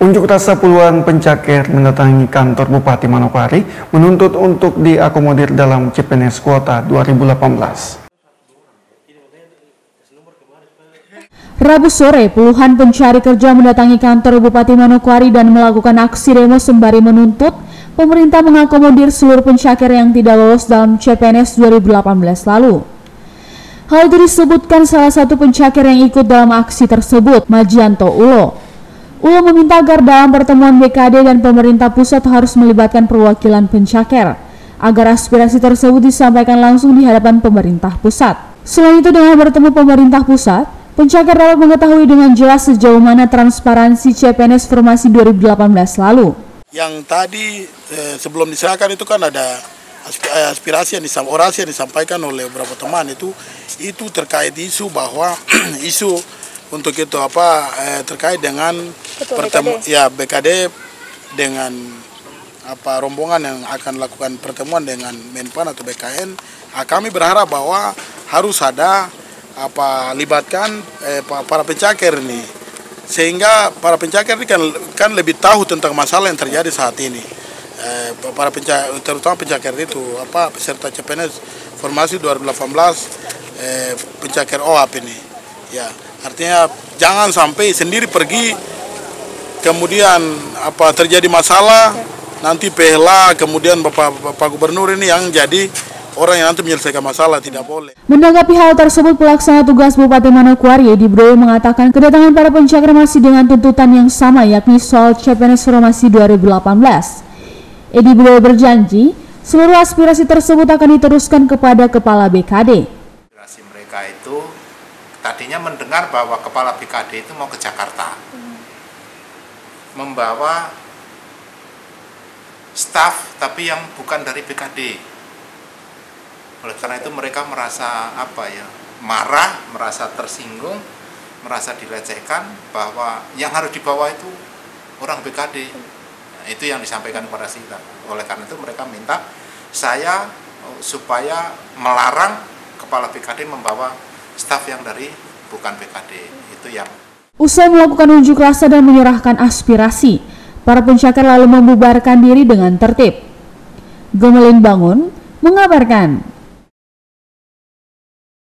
Unjuk rasa puluhan pencaker mendatangi kantor Bupati Manokwari menuntut untuk diakomodir dalam CPNS kuota 2018. Rabu sore, puluhan pencari kerja mendatangi kantor Bupati Manokwari dan melakukan aksi demo sembari menuntut pemerintah mengakomodir seluruh pencakar yang tidak lolos dalam CPNS 2018 lalu. Hal itu disebutkan salah satu pencakar yang ikut dalam aksi tersebut, Majianto Ulo. Ulo meminta agar dalam pertemuan BKD dan pemerintah pusat harus melibatkan perwakilan pencakar, agar aspirasi tersebut disampaikan langsung di hadapan pemerintah pusat. Selain itu, dengan bertemu pemerintah pusat, pencakar dapat mengetahui dengan jelas sejauh mana transparansi CPNS formasi 2018 lalu. Yang tadi sebelum diserahkan itu kan ada aspirasi orasi yang disampaikan oleh beberapa teman itu terkait isu bahwa isu untuk itu terkait dengan BKD dengan rombongan yang akan lakukan pertemuan dengan Menpan atau BKN. Kami berharap bahwa harus ada libatkan para pencakar ini, sehingga para pencakar ini kan lebih tahu tentang masalah yang terjadi saat ini. Para pencakar, terutama pencakar itu peserta CPNS formasi 2018 pencakar OAP ini. Ya, artinya jangan sampai sendiri pergi kemudian terjadi masalah nanti PHLA kemudian Bapak Gubernur ini yang jadi orang yang nanti menyelesaikan masalah, tidak boleh. Menanggapi hal tersebut, pelaksana tugas Bupati Manokwari Edi Broyo mengatakan kedatangan para pencakar masih dengan tuntutan yang sama, yakni soal CPNS formasi 2018. Edi Broyo berjanji seluruh aspirasi tersebut akan diteruskan kepada Kepala BKD. Aspirasi mereka itu tadinya mendengar bahwa Kepala BKD itu mau ke Jakarta, membawa staf tapi yang bukan dari BKD. Oleh karena itu mereka merasa marah, merasa tersinggung, merasa dilecehkan bahwa yang harus dibawa itu orang BKD. Nah, itu yang disampaikan kepada kita. Oleh karena itu mereka minta saya supaya melarang Kepala BKD membawa staf yang dari bukan BKD. Itu yang. Usai melakukan unjuk rasa dan menyerahkan aspirasi, para pencakar lalu membubarkan diri dengan tertib. Gemelin Bangun mengabarkan.